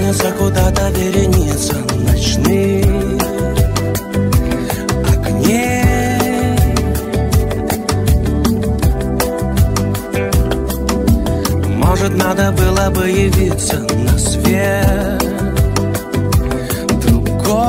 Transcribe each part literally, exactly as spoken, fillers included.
Тянется куда-то вереница ночных огней. Может, надо было бы явиться на свет другой,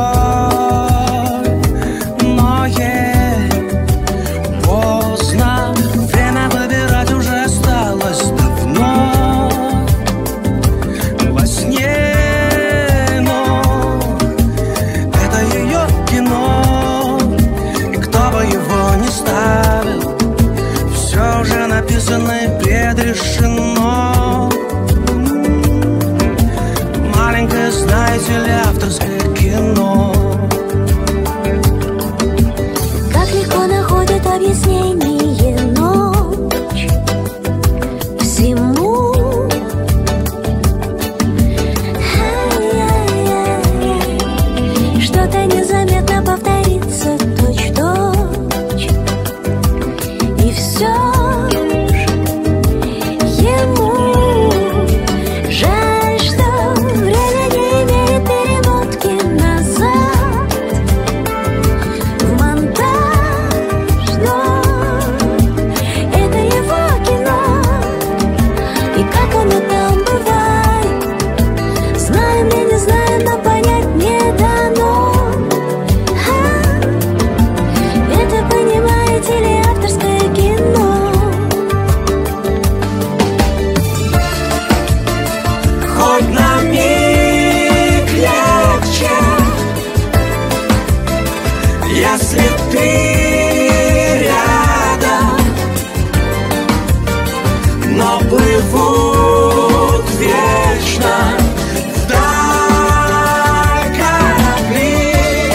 но ей поздно. Время выбирать уже осталось давно во сне, но это ее кино, и кто бы его ни ставил, все уже написано и предрешено. Маленькое, знаете ли, авторское кино. Как легко находит объяснение ночь всему. Ай-яй-яй. Что-то незаметно повторится точь-в-точь, и все ж ему жаль, что время не имеет перемотки назад в монтаж, но это его кино, и как оно там бывает, знаем или не знаем, но понять не дано. А, это, понимаете ли, авторское кино. Хоть на миг легче, если ты рядом, но плывут вечно вдаль корабли.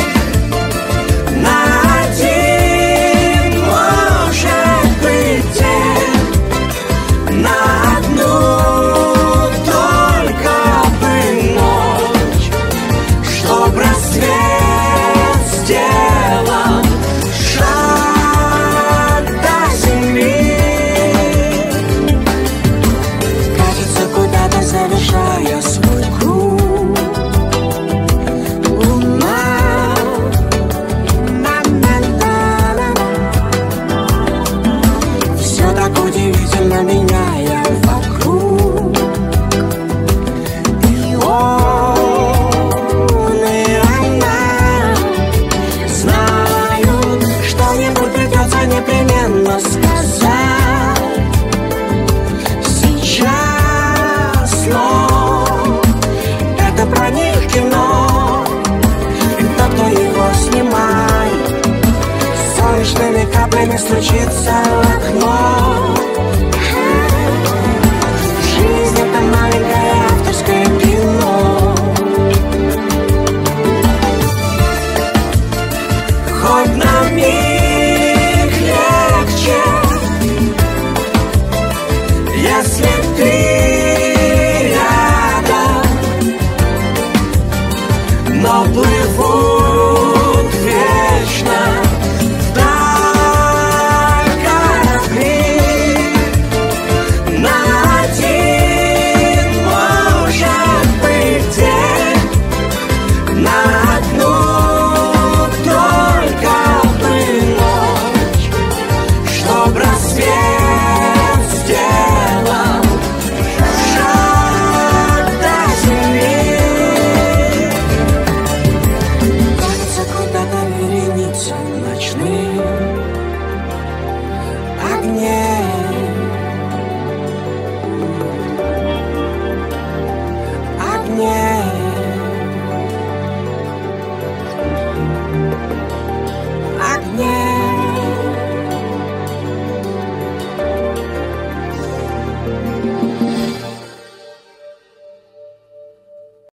На один, может быть, день, на одну только бы ночь, чтоб рассвет сделал шаг до земли. Катится куда-то, завершая свой круг, луна. Все так удивительно меняя вокруг. И он, и она знают, что-нибудь придется непременно сказать сейчас, но это про них кино, и тот, кто его снимает, солнечными каплями стучится в окно. Жизнь — это маленькое авторское кино. Хоть на миг легче, если ты рядом, но плывут вечно вдаль корабли. На один, может быть, день, на одну только бы ночь, чтоб рассвет сделал шаг до земли. Кажется, куда-то вереница ночных огней.